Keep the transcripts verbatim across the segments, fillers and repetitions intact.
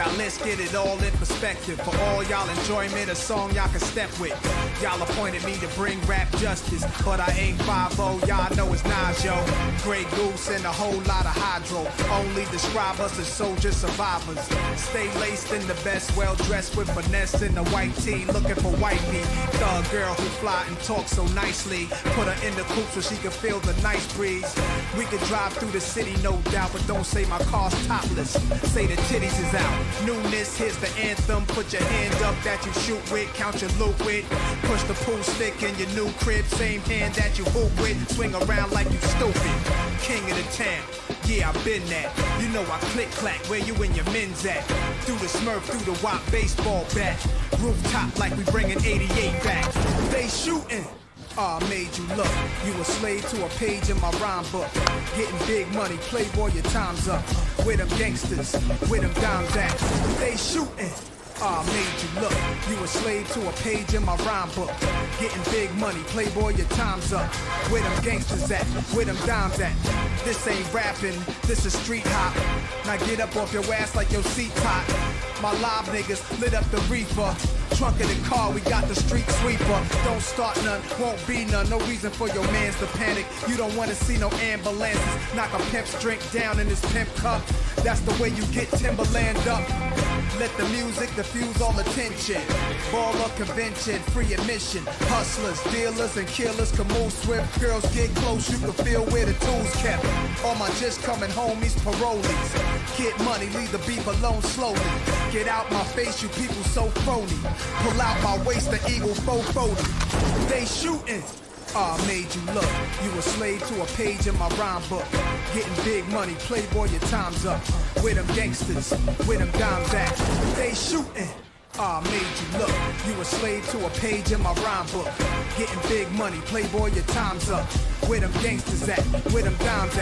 Now let's get it all in perspective. For all y'all enjoyment, a song y'all can step with. Y'all appointed me to bring rap justice, but I ain't five oh, y'all know it's Nas, yo. Grey Goose and a whole lot of hydro. Only describe us as soldier survivors. Stay laced in the best, well dressed with finesse in the white tee, looking for white meat. Thug girl who fly and talk so nicely. Put her in the coupe so she can feel the nice breeze. We could drive through the city, no doubt, but don't say my car's topless. Say the titties is out. Newness, here's the anthem. Put your hand up that you shoot with, count your loot with. Push the pool stick in your new crib, same hand that you hoop with. Swing around like you stupid. King of the town, yeah, I've been that. You know I click clack, where you and your men's at. Through the Smurf, through the W A P baseball bat. Rooftop like we bringing eighty-eight back. They shooting. Ah, oh, made you look. You a slave to a page in my rhyme book. Getting big money, playboy, your time's up. With them gangsters, with them dimes at. They shooting. Ah, oh, made you look. You a slave to a page in my rhyme book. Getting big money, playboy, your time's up. Where them gangsters at? Where them dimes at? This ain't rapping, this is street hop. Now get up off your ass like your seat's hot. My live niggas lit up the reefer. Trunk of the car, we got the street sweeper. Don't start none, won't be none. No reason for your mans to panic. You don't wanna see no ambulances. Knock a pimp's drink down in his pimp cup. That's the way you get Timberland up. Let the music diffuse all attention. Baller convention, free admission. Hustlers, dealers, and killers can move swift. Girls get close, you can feel where the tools kept. All my just coming homies, parolees. Get money, leave the beef alone slowly. Get out my face, you people so phony. Pull out my waist, the eagle four forty. They shooting. Ah, oh, made you look. You a slave to a page in my rhyme book. Getting big money, playboy, your time's up. With them gangsters, with them dimes at. They shooting. Ah, oh, made you look. You a slave to a page in my rhyme book. Getting big money, playboy, your time's up. Where them gangsters at? Where them dimes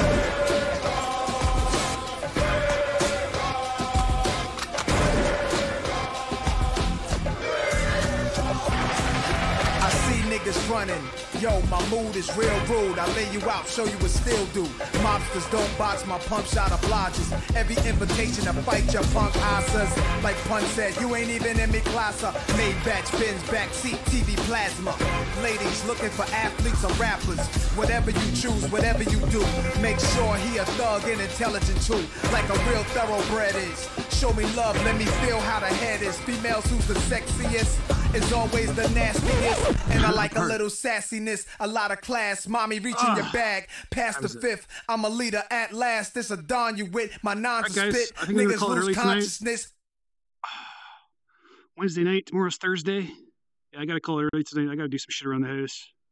at? Niggas running, yo, my mood is real rude. I lay you out, show you what still do. Mobsters don't box, my pump shot obliges. Every invitation to fight your punk asses. Like Pun said, you ain't even in me class. Made batch bins, backseat, T V plasma. Ladies looking for athletes or rappers. Whatever you choose, whatever you do, make sure he a thug and intelligent too. Like a real thoroughbred is. Show me love, let me feel how the head is. Females who's the sexiest is always the nastiest. And I like a little sassiness, a lot of class. Mommy, reach in uh, your bag, past the fifth. I'm a leader at last. This a dawn you with. My nons right, spit. Niggas lose consciousness. Wednesday night, tomorrow's Thursday. Yeah, I gotta call it early tonight. I gotta do some shit around the house.